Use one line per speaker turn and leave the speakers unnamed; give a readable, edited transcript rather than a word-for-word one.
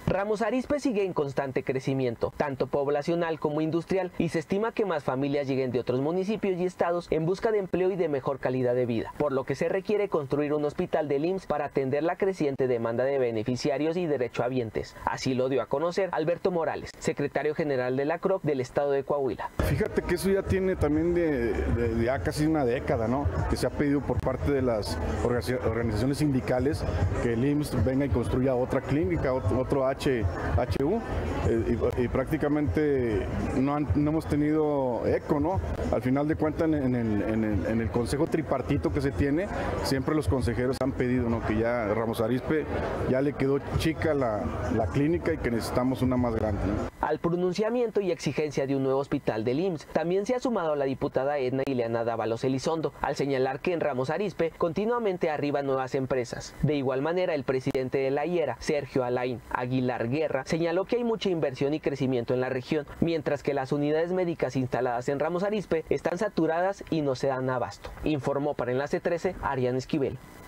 Ramos Arizpe sigue en constante crecimiento, tanto poblacional como industrial, y se estima que más familias lleguen de otros municipios y estados en busca de empleo y de mejor calidad de vida, por lo que se requiere construir un hospital del IMSS para atender la creciente demanda de beneficiarios y derechohabientes. Así lo dio a conocer Alberto Morales, secretario general de la CROC del estado de Coahuila.
Fíjate que eso ya tiene también de ya casi una década, ¿no? Que se ha pedido por parte de las organizaciones sindicales que el IMSS venga y construya otra clínica, otro HU, y prácticamente no hemos tenido eco, ¿no? Al final de cuentas, en el consejo tripartito que se tiene, siempre los consejeros han pedido, ¿no? Que ya Ramos Arizpe ya le quedó chica la clínica y que necesitamos una más grande, ¿no?
Al pronunciamiento y exigencia de un nuevo hospital del IMSS, también se ha sumado la diputada Edna Ileana Dávalos Elizondo, al señalar que en Ramos Arizpe continuamente arriban nuevas empresas. De igual manera, el presidente de la IERA, Sergio Alain Aguilar Guerra, señaló que hay mucha inversión y crecimiento en la región, mientras que las unidades médicas instaladas en Ramos Arizpe están saturadas y no se dan abasto. Informó para Enlace 13, Arián Esquivel.